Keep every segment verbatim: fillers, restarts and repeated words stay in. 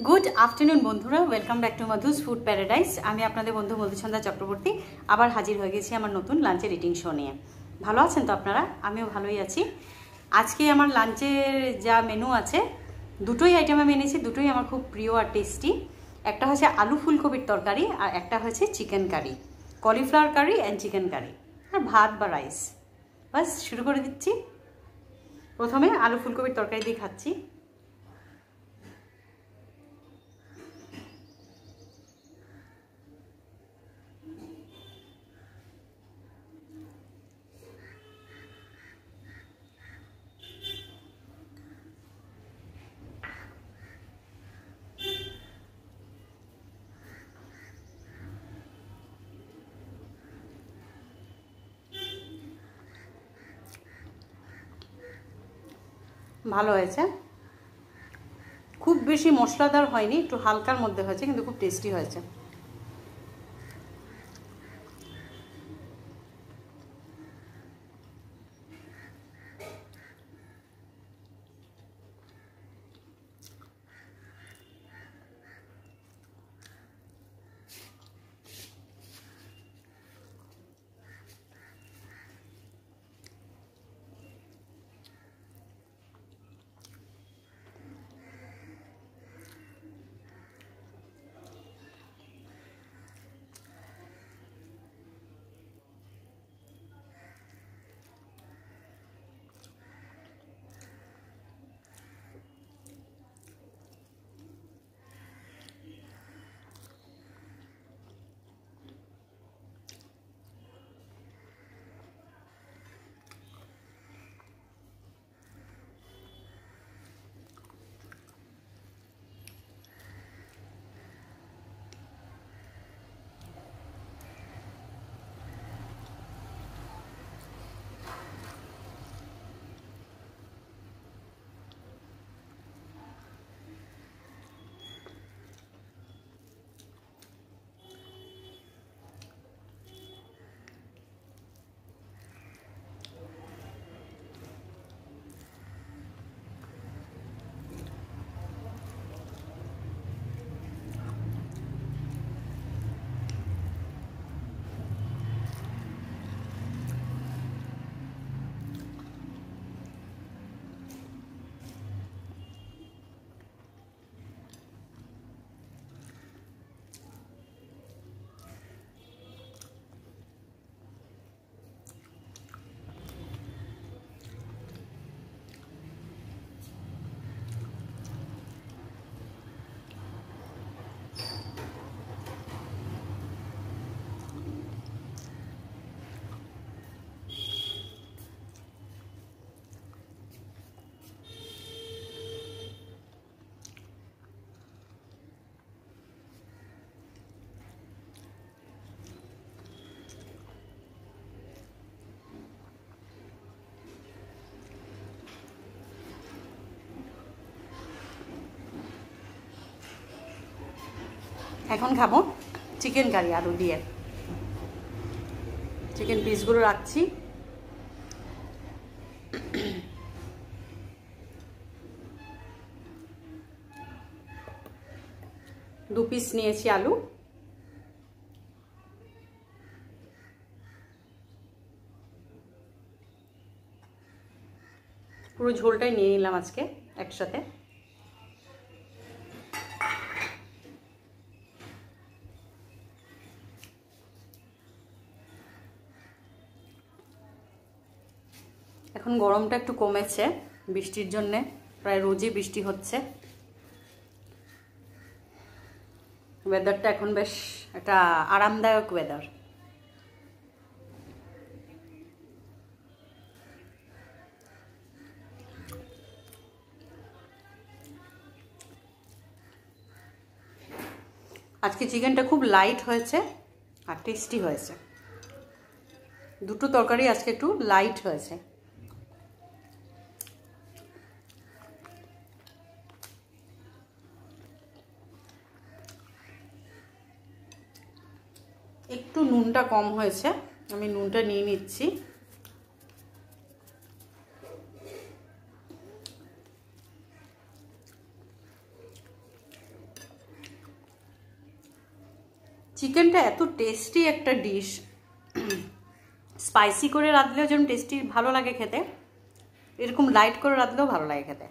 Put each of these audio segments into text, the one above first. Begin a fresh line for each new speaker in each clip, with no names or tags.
Good afternoon बंधुरा welcome back to Madhu's food paradise आमी आपनादेर बंधु मधुछंदा चक्रवर्ती आबार हाजिर हो गेছি আমার নতুন লাঞ্চের ইটিং শো নিয়ে। ভালো আছেন তো আপনারা? আমিও ভালোই আছি। আজকে আমার লাঞ্চের যা মেনু আছে দুটোই আইটেম আমি এনেছি, দুটোই আমার খুব প্রিয় আর টেস্টি। একটা হচ্ছে আলু ফুলকপির তরকারি আর একটা হচ্ছে chicken curry, cauliflower curry and chicken curry, আর ভাত বা রাইস। বাস শুরু করে দিচ্ছি। প্রথমে আলু ফুলকপির তরকারি দিয়ে খাচ্ছি। ভালো হয়েছে, খুব বেশি মশলাদার হয়নি, একটু হালকার মধ্যে হয়েছে, কিন্তু খুব টেস্টি হয়েছে। এখন খাবো চিকেন কারি আলু দিয়ে। চিকেন পিসগুলো রাখছি। দু পিস নিয়েছি আলু। পুরো ঝোলটাই নিয়ে নিলাম আজকে একসাথে। এখন গরমটা একটু কমেছে বৃষ্টির জন্যে, প্রায় রোজই বৃষ্টি হচ্ছে। ওয়েদারটা এখন বেশ একটা আরামদায়ক ওয়েদার। আজকে চিকেনটা খুব লাইট হয়েছে আর টেস্টি হয়েছে। দুটো তরকারি আজকে একটু লাইট হয়েছে। একটু নুনটা কম হয়েছে, আমি নুনটা নিয়ে নিচ্ছি। চিকেনটা এত টেস্টি একটা ডিশ, স্পাইসি করে রাঁধলেও যেমন টেস্টি ভালো লাগে খেতে, এরকম লাইট করে রাঁধলেও ভালো লাগে খেতে।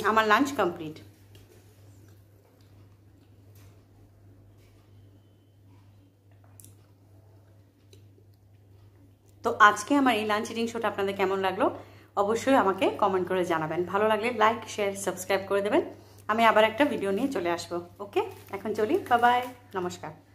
আমার লাঞ্চ কমপ্লিট। তো আজকে আমার এই লাঞ্চ ইটিং শোটা আপনাদের কেমন লাগলো অবশ্যই আমাকে কমেন্ট করে জানাবেন। ভালো লাগলে লাইক শেয়ার সাবস্ক্রাইব করে দেবেন। আমি আবার একটা ভিডিও নিয়ে চলে আসবো। ওকে, এখন চলি, বাই বাই, নমস্কার।